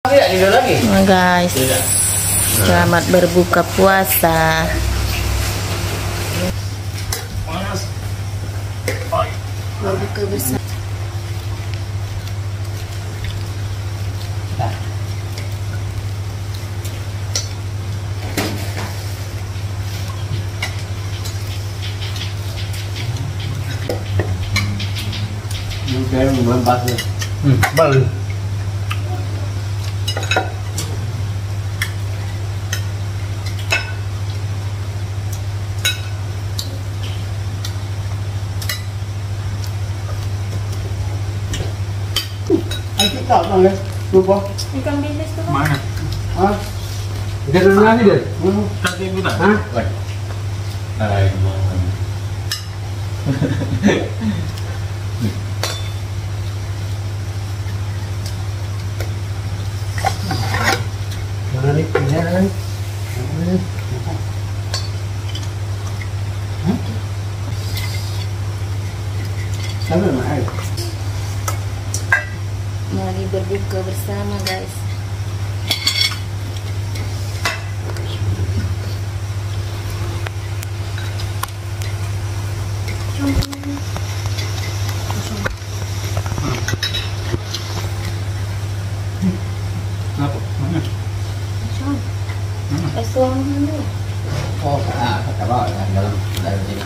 Nah guys, selamat berbuka puasa. Berbuka bersama. Kayak belum pas ya. Belum. Anh tạo bằng đấy, đúng không? Ikan bilis tuh. Mana? Hah? Dia dulu lagi deh. Tadi kita. Hah? Mana nih? Ini Sampai mana? Mari berbuka bersama guys. Apa? Mana? Suami dulu. Oh, kata bawa dalam sini.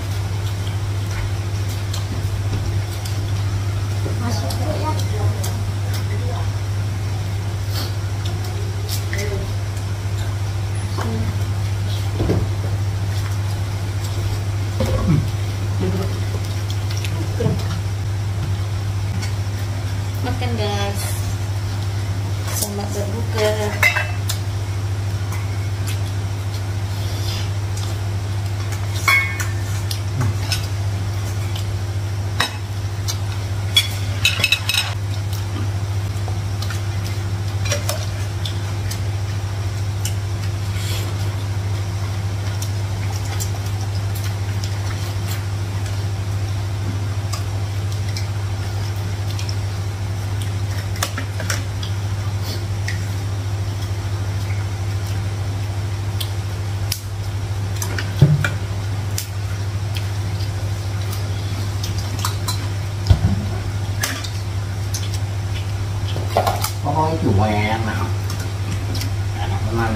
Masuk dulu ya. Makan guys. Selamat berbuka. Có cái chủ què nào? Ăn.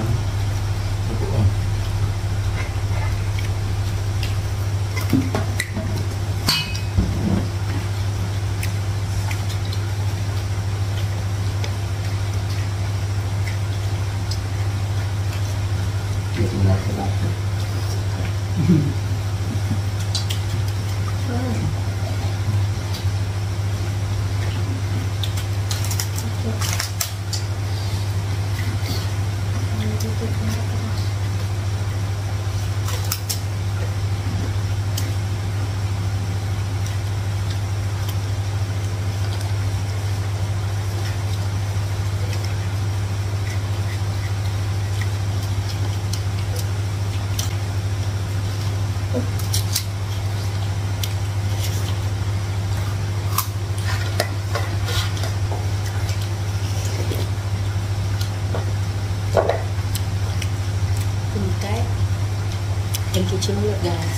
Dan cuci mulut guys.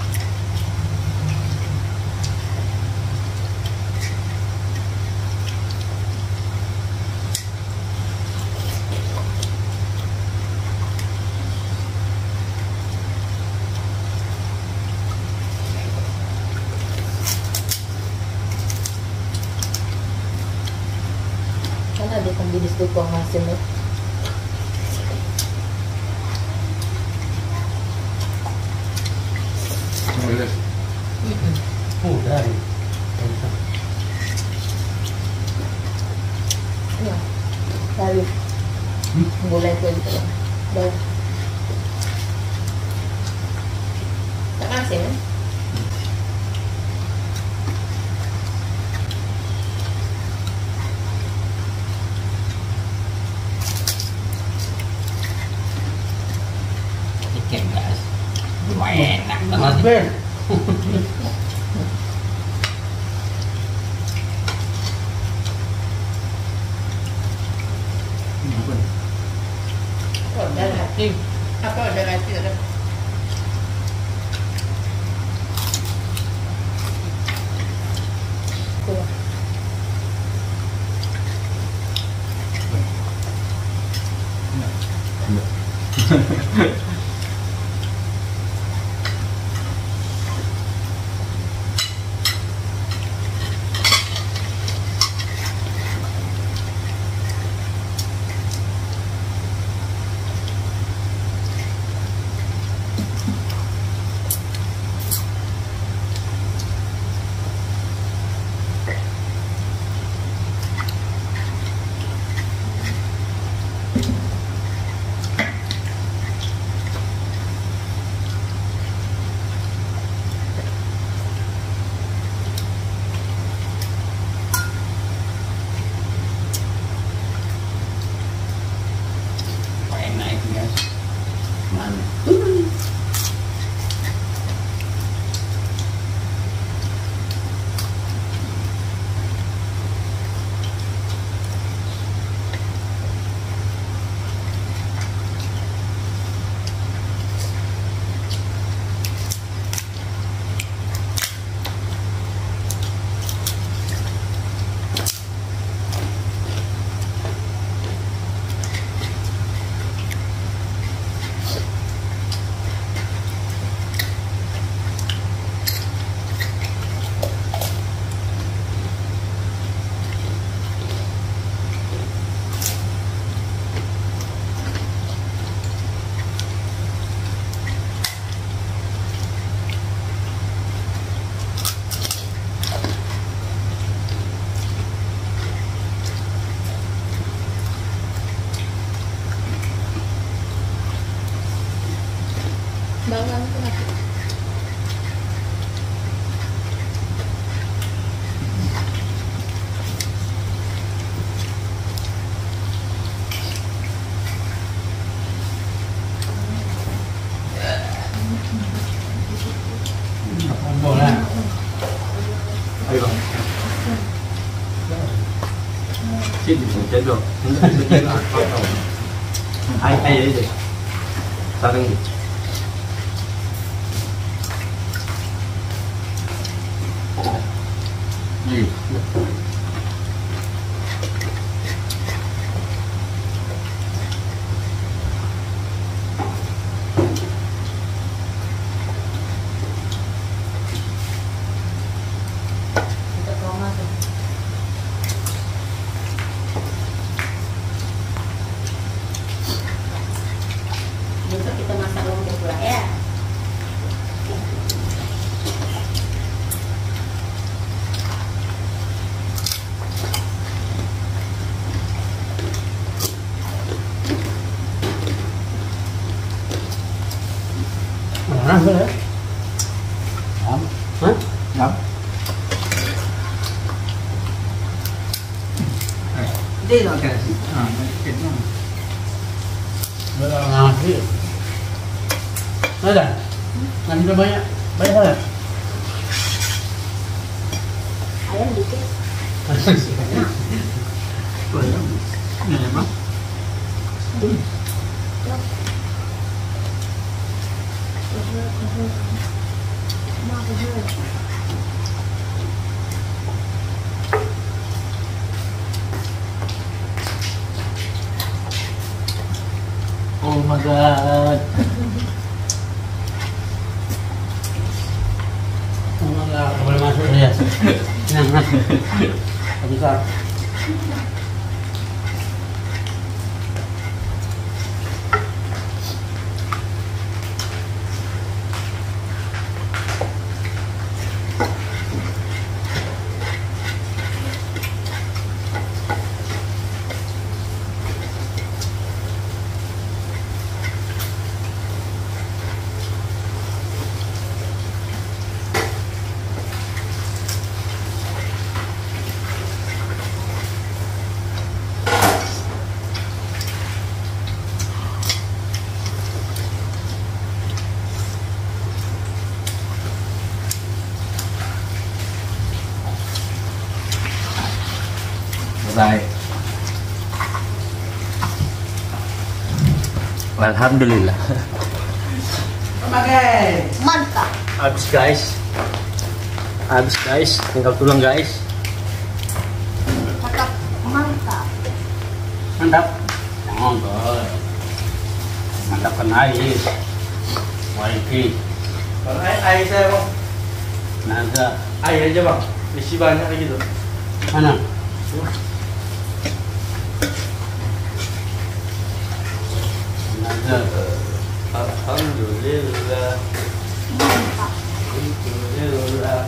Kan ada ikan bilis tuh kok hasilnya. Dari. Ya, lalu boleh tuh gitu loh. Boleh. Tak kasih ya? Chicken guys. Enak banget. Ben. pun. Oh, ada lagi. Apa ada lagi ada? Tuh. Enak itu guys. Mana? Bawang itu lagi. Boleh. Ayo. Sini chết rồi. Ai đấy gì? Sao đây? Gì? Kita tomat. Besok kita masak lontong pula ya. Mana boleh? Lắm. Hah? Lắm. Đi rồi kìa. Cái nó. Bây giờ nào đi. Đây là. Làm cho mấy mấy thôi. Ayam dikit. Rồi lắm. Này mất. Oh my god. Enggak boleh masuk ya. Nah, bisa. Đây. Alhamdulillah. Pakai. Mantap. Habis guys, tinggal tulang guys. Cakap mantap. Mantap. Mantap. Mantap kan air. Waiki. Bang, air saya bang. Naga. Air aja bang. Isi banyak lagi tuh. Mana? Naga. Alhamdulillah. Mantap. Alhamdulillah.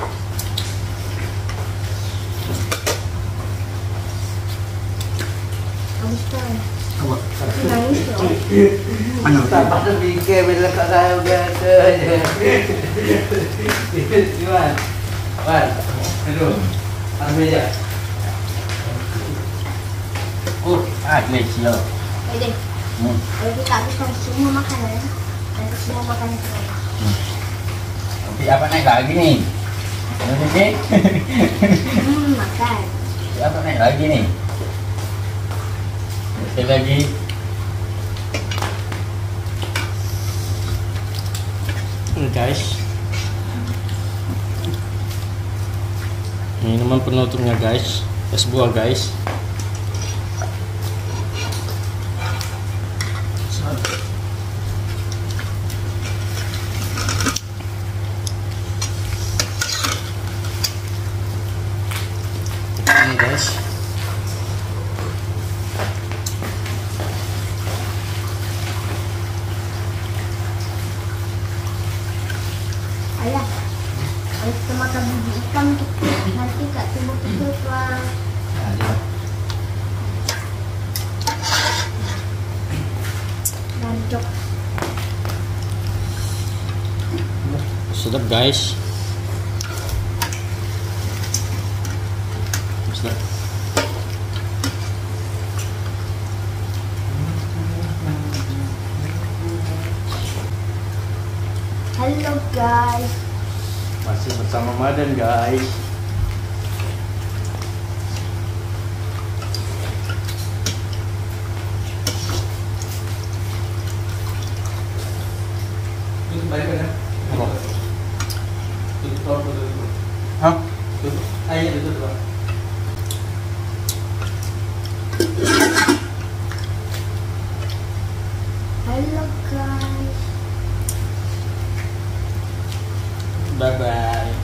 Habis kan. Apa? Nangis loh. Ano? Tambah terpikir bila kat saya biasa aja. Gimana? Wan, aduh, ambil aja. Malaysia. Oke deh. Kalau kita habiskan semua makanan, nanti semua makanan kita. Tapi apa naik lagi nih? Ini Makan. apa naik lagi nih? Sekali lagi. Guys, minuman penutupnya guys, es buah guys. Ini guys. Ayah, kalau kita makan biji ikan nanti Kak Timur itu keluar. Mantap. Sedap guys. Sedap. Halo guys. Masih bersama Madan guys. Tutup balik kan? Apa? Tutup. Hah? Tutup. Air tutup. Halo guys. Bye bye.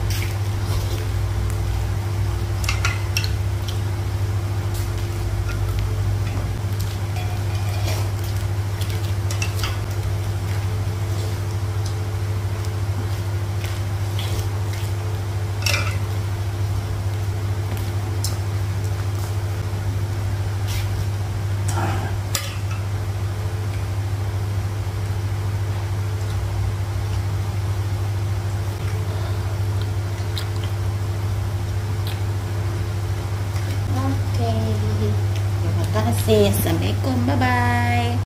Oke. Terima kasih. Assalamualaikum. Bye-bye.